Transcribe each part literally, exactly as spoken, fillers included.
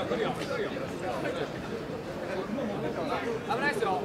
危ないですよ。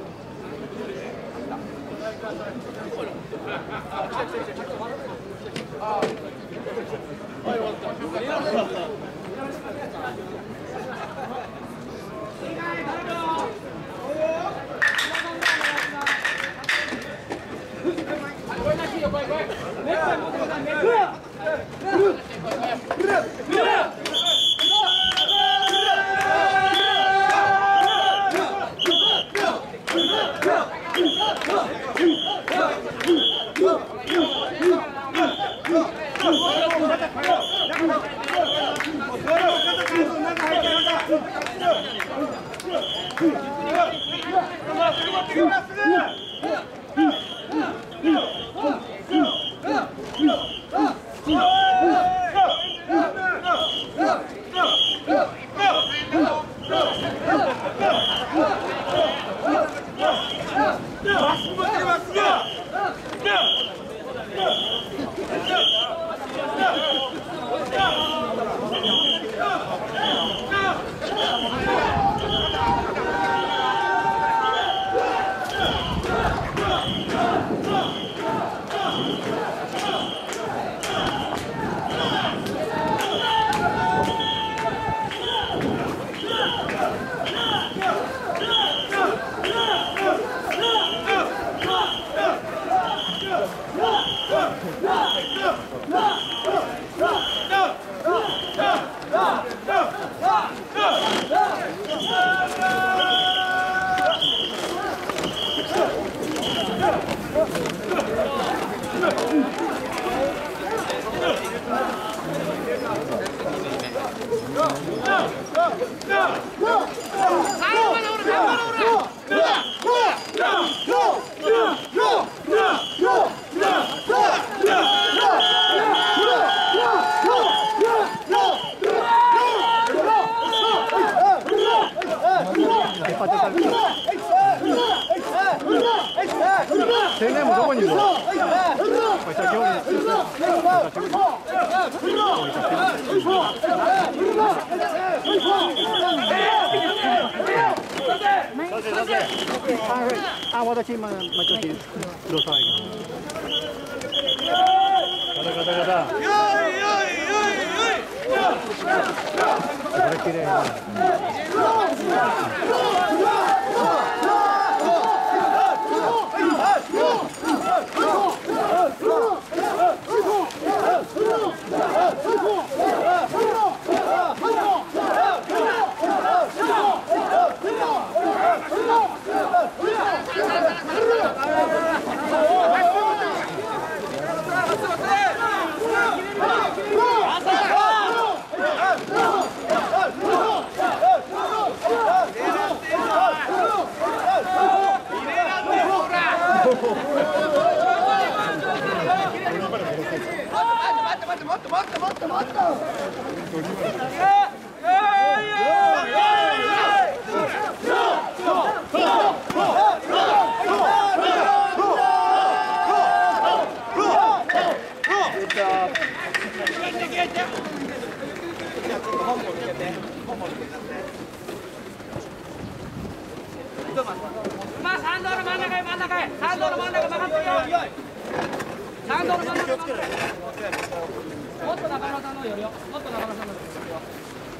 青年もどこにいるの？啊，我的亲们，我就是多少一个？ガタガタガタ。これ綺麗な。 まあ参道の真ん中へ真ん中へ参道の真ん中曲がってるよ。参道の真ん中へもっと中村さんのよりよ。もっと中村さんのより。